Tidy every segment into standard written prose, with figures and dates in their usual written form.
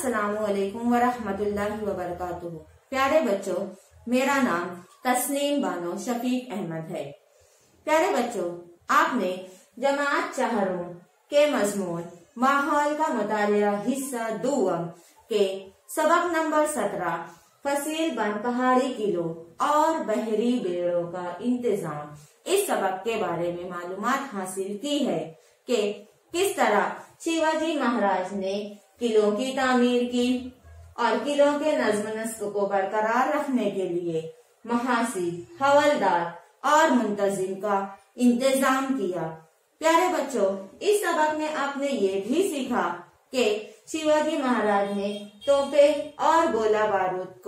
अस्सलामुअलैकुम वरहमतुल्लाहि वबरकातुहू। प्यारे बच्चों, मेरा नाम तस्नीम बानो शफीक अहमद है। प्यारे बच्चों, आपने जमात चहरों के मजमून माहौल का मुतालिया हिस्सा दुआम के सबक नंबर 17 फसील बंद पहाड़ी किलो और बहरी बेड़ों का इंतजाम, इस सबक के बारे में मालूमात हासिल की है कि किस तरह शिवाजी महाराज ने किलों की तामीर की और किलों के नज्म नस्क को बरकरार रखने के लिए महासिब, हवलदार और मुंतजिम का इंतजाम किया। प्यारे बच्चों, इस सबक में आपने ये भी सीखा कि शिवाजी महाराज ने तोपें और गोला बारूद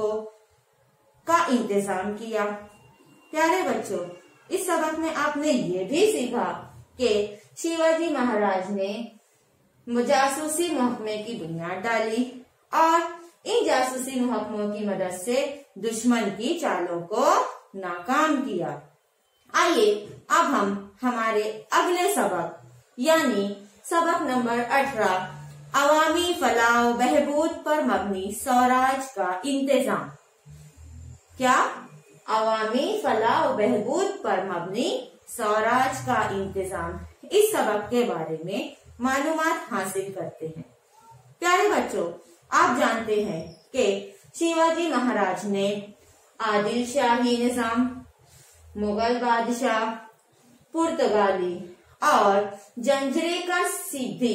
का इंतजाम किया। प्यारे बच्चों, इस सबक में आपने ये भी सीखा कि शिवाजी महाराज ने जासूसी महकमे की बुनियाद डाली और इन जासूसी महकमों की मदद से दुश्मन की चालों को नाकाम किया। आइए अब हम हमारे अगले सबक यानी सबक नंबर 18 अवामी फलाह बहबूद पर मबनी स्वराज का इंतजाम। क्या? अवामी फलाह बहबूद पर मबनी स्वराज का इंतजाम, इस सबक के बारे में मालूमात हासिल करते हैं। प्यारे बच्चों, आप जानते हैं कि शिवाजी महाराज ने आदिल शाही निजाम, मुगल बादशाह, पुर्तगाली और जंजरे का सिद्धि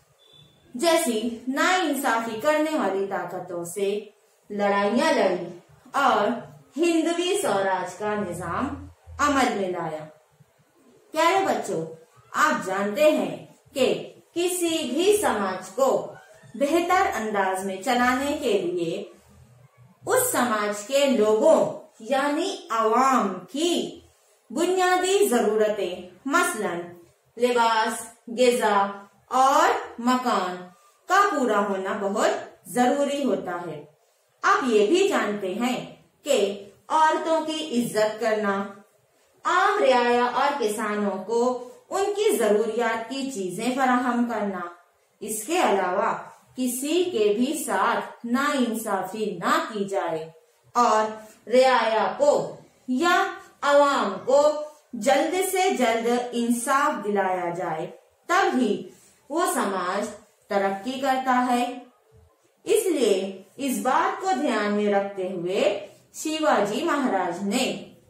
जैसी नाइंसाफी करने वाली ताकतों से लड़ाइयां लड़ी और हिंदवी स्वराज का निजाम अमल में लाया। प्यारे बच्चों, आप जानते हैं कि किसी भी समाज को बेहतर अंदाज में चलाने के लिए उस समाज के लोगों यानी अवाम की बुनियादी जरूरतें मसलन लिबास, गिज़ा और मकान का पूरा होना बहुत जरूरी होता है। आप ये भी जानते हैं कि औरतों की इज्जत करना, आम रियाया और किसानों को उनकी जरूरियात की चीजें फराहम करना, इसके अलावा किसी के भी साथ नाइंसाफी ना की जाए और रियाया को या अवाम को जल्द से जल्द इंसाफ दिलाया जाए, तभी वो समाज तरक्की करता है। इसलिए इस बात को ध्यान में रखते हुए शिवाजी महाराज ने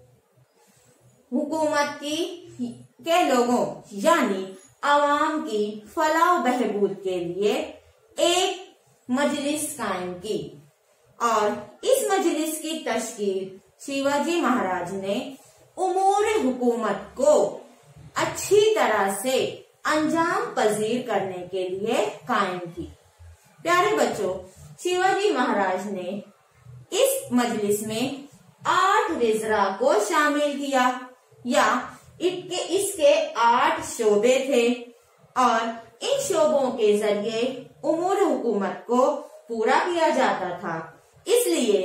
हुकूमत के लोगों यानी अवाम की फलाह बहबूद के लिए एक मजलिस कायम की और इस मजलिस की तश्कील शिवाजी महाराज ने उमूर हुकूमत को अच्छी तरह से अंजाम पजीर करने के लिए कायम की। प्यारे बच्चों, शिवाजी महाराज ने इस मजलिस में 8 वज़रा को शामिल किया या इसके 8 शोबे थे और इन शोबों के जरिए उमूर हुकूमत को पूरा किया जाता था। इसलिए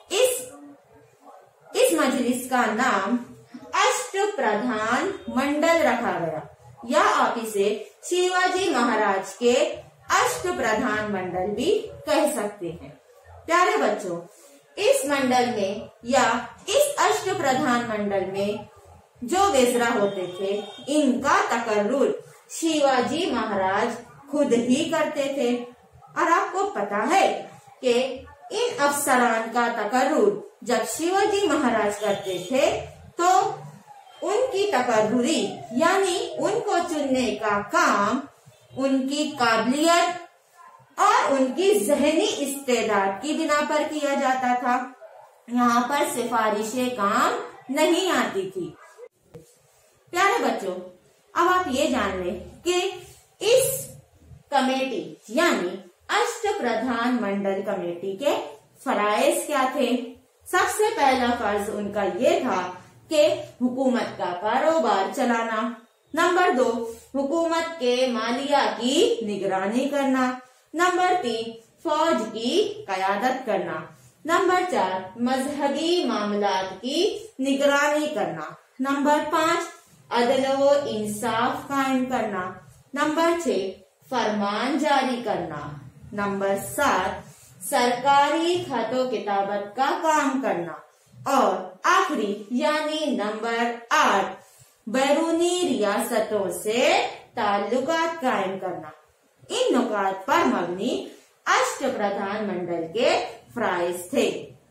इस मजलिस का नाम अष्ट प्रधान मंडल रखा गया या आप इसे शिवाजी महाराज के अष्ट प्रधान मंडल भी कह सकते हैं। प्यारे बच्चों, इस मंडल में या इस अष्ट प्रधान मंडल में जो वज़रा होते थे, इनका तकर्रुर शिवाजी महाराज खुद ही करते थे। और आपको पता है कि इन अफसरान का तकर्रुर जब शिवाजी महाराज करते थे तो उनकी तकर्रुरी यानी उनको चुनने का काम उनकी काबिलियत और उनकी ज़हनी इस्तेदाद की बिना पर किया जाता था। यहाँ पर सिफारिशें काम नहीं आती थी। प्यारे बच्चों, अब आप ये जान लें कि इस कमेटी यानी अष्ट प्रधान मंडल कमेटी के फराइज क्या थे। सबसे पहला फर्ज उनका ये था कि हुकूमत का कारोबार चलाना। नंबर 2, हुकूमत के मालिया की निगरानी करना। नंबर 3, फौज की कयादत करना। नंबर 4, मजहबी मामलात की निगरानी करना। नंबर 5, अदल व इंसाफ कायम करना। नंबर 6, फरमान जारी करना। नंबर 7 सरकारी खातो किताबत का काम करना और आखिरी यानी नंबर 8 बैरूनी रियासतों से ताल्लुकात कायम करना। इन नुकात पर मबनी अष्ट प्रधान मंडल के फ्राइज थे।